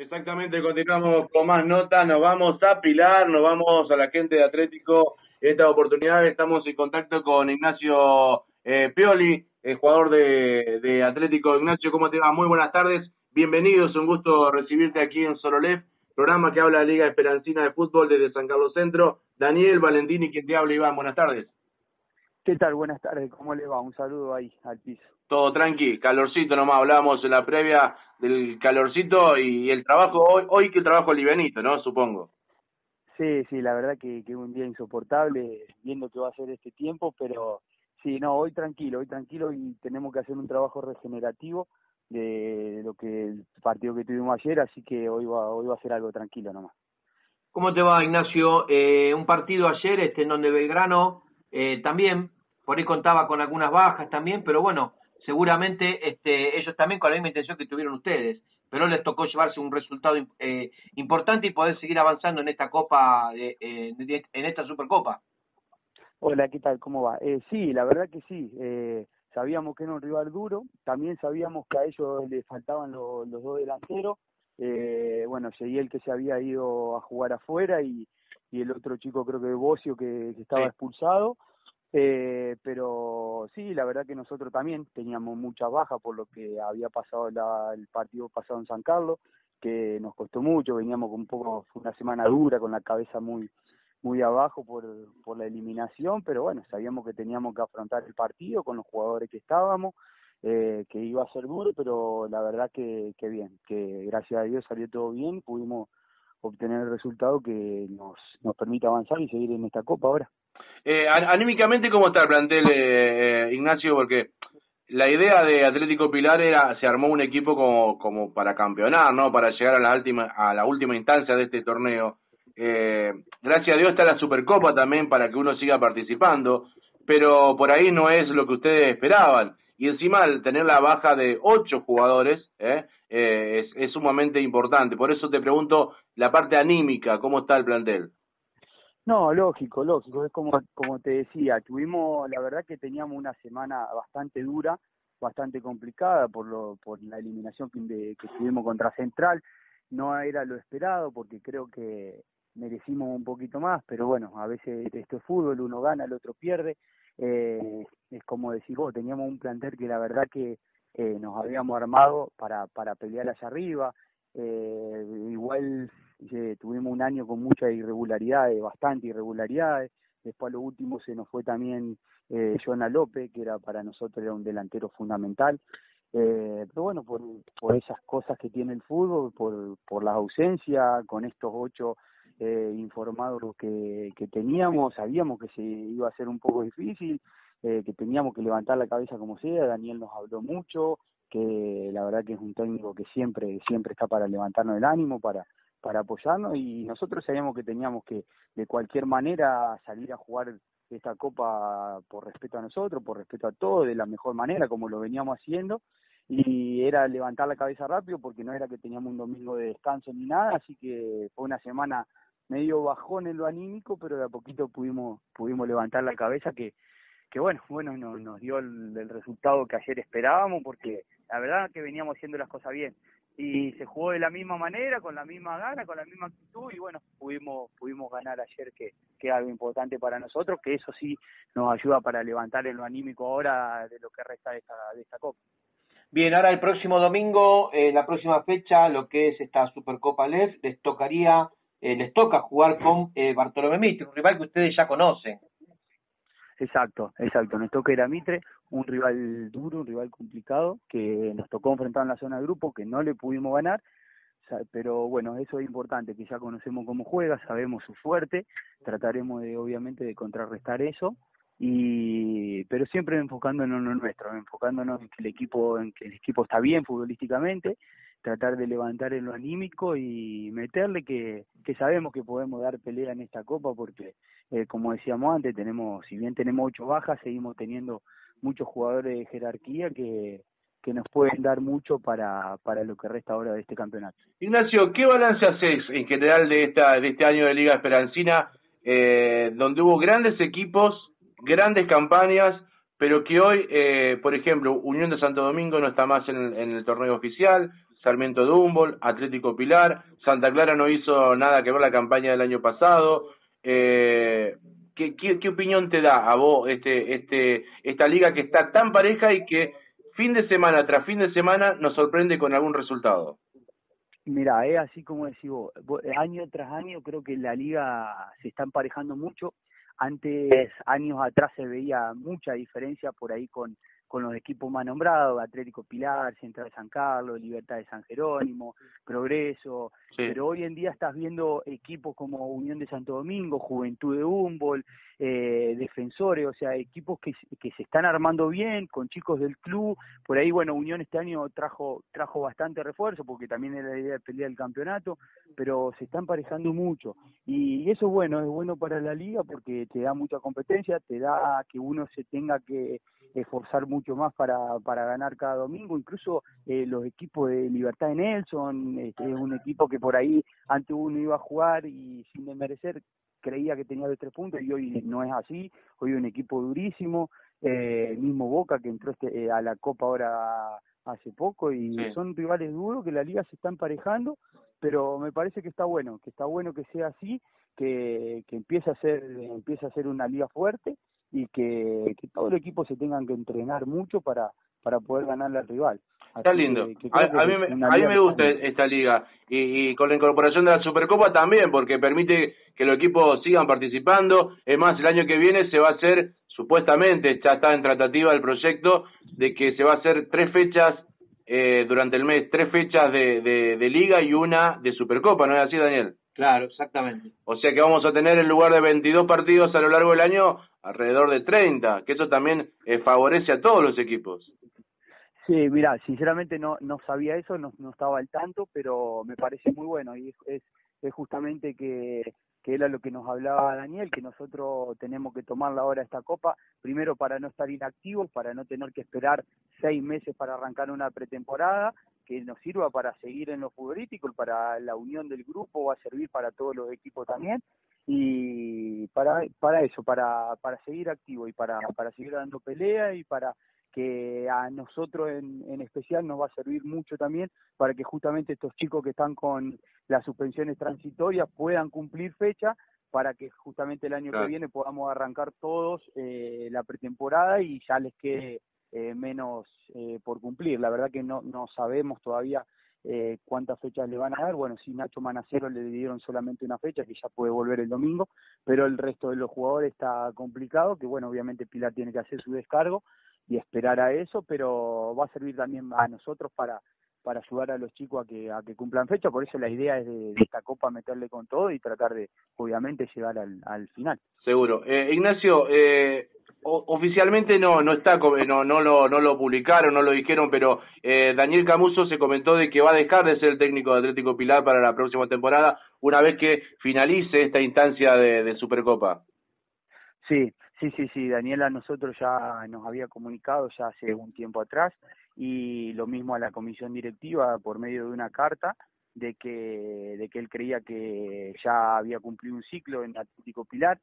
Exactamente, continuamos con más notas, nos vamos a Pilar, nos vamos a la gente de Atlético. En esta oportunidad estamos en contacto con Ignacio Pioli, el jugador de Atlético. Ignacio, ¿cómo te va? Muy buenas tardes, bienvenidos, un gusto recibirte aquí en Sololef, programa que habla de Liga Esperancina de Fútbol desde San Carlos Centro. Daniel Valentini, quien te habla, Iván, buenas tardes. ¿Qué tal? Buenas tardes, ¿cómo le va? Un saludo ahí al piso. Todo tranqui, calorcito nomás, hablábamos en la previa del calorcito y el trabajo hoy que el trabajo livianito, ¿no? Supongo. Sí, la verdad que un día insoportable, viendo que va a ser este tiempo, pero sí, no, hoy tranquilo y tenemos que hacer un trabajo regenerativo de lo que el partido que tuvimos ayer, así que hoy va a ser algo tranquilo nomás. ¿Cómo te va, Ignacio? Un partido ayer en donde Belgrano también, por ahí contaba con algunas bajas también, pero bueno, seguramente ellos también con la misma intención que tuvieron ustedes, pero les tocó llevarse un resultado importante y poder seguir avanzando en esta Copa, en esta Supercopa. Hola, ¿qué tal? ¿Cómo va? Sí, la verdad que sí. Sabíamos que era un rival duro, también sabíamos que a ellos les faltaban los dos delanteros. Bueno, Seguiel que se había ido a jugar afuera y el otro chico creo que Bocio que estaba Sí. expulsado. Pero sí, la verdad que nosotros también teníamos muchas bajas por lo que había pasado el partido pasado en San Carlos, que nos costó mucho, veníamos con fue una semana dura, con la cabeza muy abajo por la eliminación, pero bueno, sabíamos que teníamos que afrontar el partido con los jugadores que estábamos, que iba a ser duro, pero la verdad que bien, que gracias a Dios salió todo bien, pudimos obtener el resultado que nos permite avanzar y seguir en esta Copa ahora. Anímicamente, ¿cómo está el plantel, Ignacio? Porque la idea de Atlético Pilar se armó un equipo como para campeonar, ¿no? Para llegar a la última instancia de este torneo. Gracias a Dios está la Supercopa también para que uno siga participando, pero por ahí no es lo que ustedes esperaban. Y encima al tener la baja de 8 jugadores, es sumamente importante. Por eso te pregunto la parte anímica, ¿cómo está el plantel? No, lógico, es como te decía, la verdad que teníamos una semana bastante dura, bastante complicada por la eliminación que tuvimos contra Central. No era lo esperado porque creo que merecimos un poquito más, pero bueno, a veces esto es fútbol, uno gana, el otro pierde. Es como decís vos, teníamos un plantel que la verdad que nos habíamos armado para pelear allá arriba. Igual tuvimos un año con muchas irregularidades, bastante irregularidades. Después a lo último se nos fue también Jonah López, que para nosotros era un delantero fundamental. Pero bueno, por esas cosas que tiene el fútbol, por las ausencias, con estos 8 informados que teníamos, sabíamos que se iba a ser un poco difícil, que teníamos que levantar la cabeza como sea. Daniel nos habló mucho, que la verdad que es un técnico que siempre está para levantarnos el ánimo, para apoyarnos, y nosotros sabíamos que teníamos que de cualquier manera salir a jugar esta copa por respeto a nosotros, por respeto a todos, de la mejor manera como lo veníamos haciendo, y era levantar la cabeza rápido porque no era que teníamos un domingo de descanso ni nada, así que fue una semana medio bajón en lo anímico, pero de a poquito pudimos levantar la cabeza que bueno, nos dio el resultado que ayer esperábamos, porque la verdad que veníamos haciendo las cosas bien. Y se jugó de la misma manera, con la misma gana, con la misma actitud, y bueno, pudimos ganar ayer, que es algo importante para nosotros, que eso sí nos ayuda para levantar en lo anímico ahora de lo que resta de esta Copa. Bien, ahora el próximo domingo, la próxima fecha, lo que es esta Supercopa LEF, les toca jugar con Bartolomé Mitre, un rival que ustedes ya conocen. Exacto, nos toca ir a Mitre, un rival duro, un rival complicado, que nos tocó enfrentar en la zona de grupo, que no le pudimos ganar, pero bueno, eso es importante, que ya conocemos cómo juega, sabemos su fuerte, trataremos obviamente de contrarrestar eso, pero siempre enfocándonos en lo nuestro, enfocándonos en que el equipo está bien futbolísticamente, tratar de levantar en lo anímico y meterle que sabemos que podemos dar pelea en esta copa, porque como decíamos antes, si bien tenemos 8 bajas, seguimos teniendo muchos jugadores de jerarquía que nos pueden dar mucho para lo que resta ahora de este campeonato. Ignacio, ¿qué balance haces en general de este año de Liga Esperancina, donde hubo grandes equipos, grandes campañas, pero que hoy, por ejemplo, Unión de Santo Domingo no está más en el torneo oficial, Sarmiento de Humboldt, Atlético Pilar, Santa Clara no hizo nada que ver la campaña del año pasado. ¿Qué opinión te da a vos esta liga que está tan pareja y que fin de semana tras fin de semana nos sorprende con algún resultado? Mira, es así como decís vos, año tras año creo que la liga se está emparejando mucho. Antes, años atrás se veía mucha diferencia por ahí con los equipos más nombrados, Atlético Pilar, Central de San Carlos, Libertad de San Jerónimo, Progreso, Sí. Pero hoy en día estás viendo equipos como Unión de Santo Domingo, Juventud de Humboldt, Defensores, o sea, equipos que se están armando bien, con chicos del club. Por ahí, bueno, Unión este año trajo bastante refuerzo, porque también era la idea de pelear el campeonato, pero se están emparejando mucho. Y eso es bueno para la liga, porque te da mucha competencia, te da que uno se tenga que esforzar mucho más para ganar cada domingo. Incluso los equipos de Libertad de Nelson, es un equipo que por ahí antes uno iba a jugar y sin desmerecer creía que tenía de 3 puntos, y hoy no es así. Hoy es un equipo durísimo, mismo Boca que entró a la Copa ahora hace poco, y Sí. son rivales duros, que la liga se está emparejando, pero me parece que está bueno que sea así, que empiece a ser una liga fuerte, y que todos los equipos se tengan que entrenar mucho para poder ganarle al rival. Está Así lindo. que creo que A es una mí liga me que gusta está bien. esta liga y con la incorporación de la Supercopa también, porque permite que los equipos sigan participando. Es más, el año que viene se va a hacer, supuestamente, ya está en tratativa el proyecto, de que se va a hacer 3 fechas durante el mes, 3 fechas de liga y una de Supercopa, ¿no es así, Daniel? Claro, exactamente. O sea que vamos a tener en lugar de 22 partidos a lo largo del año, alrededor de 30, que eso también favorece a todos los equipos. Sí, mira, sinceramente no sabía eso, no estaba al tanto, pero me parece muy bueno, y es justamente que era lo que nos hablaba Daniel, que nosotros tenemos que tomarla ahora esta copa, primero para no estar inactivos, para no tener que esperar 6 meses para arrancar una pretemporada, que nos sirva para seguir en lo futbolístico, para la unión del grupo, va a servir para todos los equipos también, y para eso, para seguir activo y para seguir dando pelea, y para que a nosotros en especial nos va a servir mucho también, para que justamente estos chicos que están con las suspensiones transitorias puedan cumplir fecha, para que justamente el año Claro. que viene podamos arrancar todos la pretemporada y ya les quede menos por cumplir. La verdad que no sabemos todavía cuántas fechas le van a dar. Bueno, sí, Nacho Manacero le dieron solamente una fecha, que ya puede volver el domingo, pero el resto de los jugadores está complicado, que bueno, obviamente Pilar tiene que hacer su descargo y esperar a eso, pero va a servir también a nosotros para ayudar a los chicos a que cumplan fecha. Por eso la idea es de esta copa meterle con todo y tratar de, obviamente, llegar al final. Seguro. Ignacio, oficialmente no está, no lo publicaron, no lo dijeron, pero Daniel Camuso se comentó de que va a dejar de ser el técnico de Atlético Pilar para la próxima temporada, una vez que finalice esta instancia de Supercopa. Sí, Daniel a nosotros ya nos había comunicado ya hace un tiempo atrás, y lo mismo a la comisión directiva por medio de una carta, de que él creía que ya había cumplido un ciclo en Atlético Pilar,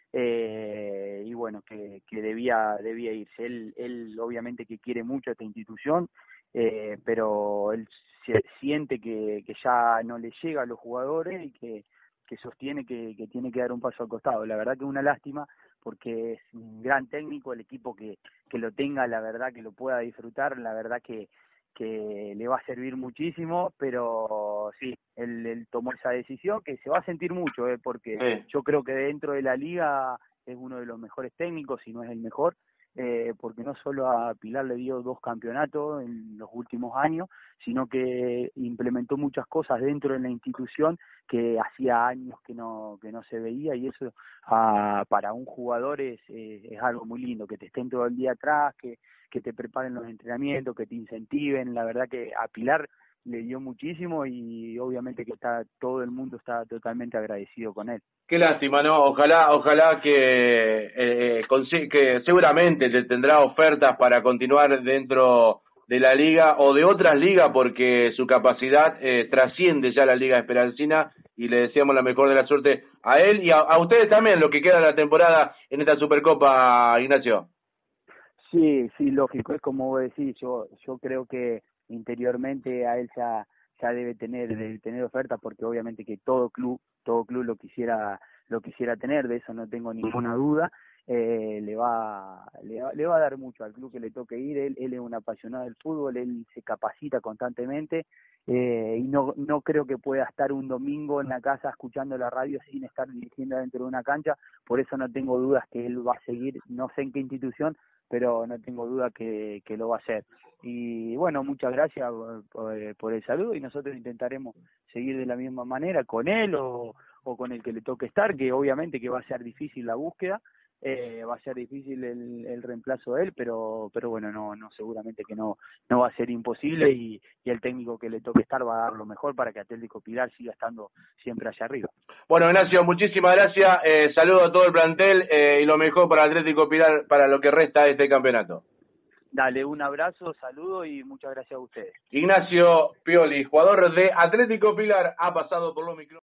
y bueno, que debía irse. Él obviamente que quiere mucho a esta institución, pero él siente que ya no le llega a los jugadores, y que sostiene que tiene que dar un paso al costado. La verdad que es una lástima, porque es un gran técnico, el equipo que lo tenga, la verdad que lo pueda disfrutar, la verdad que le va a servir muchísimo, pero sí, él tomó esa decisión, que se va a sentir mucho, porque Sí. yo creo que dentro de la liga es uno de los mejores técnicos, si no es el mejor, porque no solo a Pilar le dio 2 campeonatos en los últimos años, sino que implementó muchas cosas dentro de la institución que hacía años que no se veía, y eso para un jugador es algo muy lindo, que te estén todo el día atrás, que te preparen los entrenamientos, que te incentiven. La verdad que a Pilar le dio muchísimo, y obviamente que todo el mundo está totalmente agradecido con él. Qué lástima, ¿no? Ojalá que seguramente tendrá ofertas para continuar dentro de la liga o de otras ligas, porque su capacidad trasciende ya la Liga Esperancina, y le deseamos la mejor de la suerte a él y a ustedes también, lo que queda de la temporada en esta Supercopa, Ignacio. Sí, lógico, es como vos decís, yo creo que interiormente a él ya debe tener ofertas, porque obviamente que todo club lo quisiera tener, de eso no tengo ninguna duda. Le va a dar mucho al club que le toque ir. Él es un apasionado del fútbol, él se capacita constantemente, y no creo que pueda estar un domingo en la casa escuchando la radio sin estar dirigiendo dentro de una cancha. Por eso no tengo dudas que él va a seguir, no sé en qué institución, pero no tengo duda que lo va a hacer. Y bueno, muchas gracias por el saludo, y nosotros intentaremos seguir de la misma manera con él o con el que le toque estar, que obviamente que va a ser difícil la búsqueda. Va a ser difícil el reemplazo de él, pero bueno, no seguramente que no va a ser imposible, y el técnico que le toque estar va a dar lo mejor para que Atlético Pilar siga estando siempre allá arriba. Bueno, Ignacio, muchísimas gracias, saludo a todo el plantel, y lo mejor para Atlético Pilar para lo que resta de este campeonato. Dale, un abrazo, saludo y muchas gracias a ustedes. Ignacio Pioli, jugador de Atlético Pilar, ha pasado por los micrófonos.